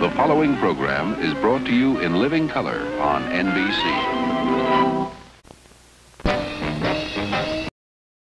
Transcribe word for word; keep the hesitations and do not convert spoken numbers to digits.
The following program is brought to you in living color on N B C.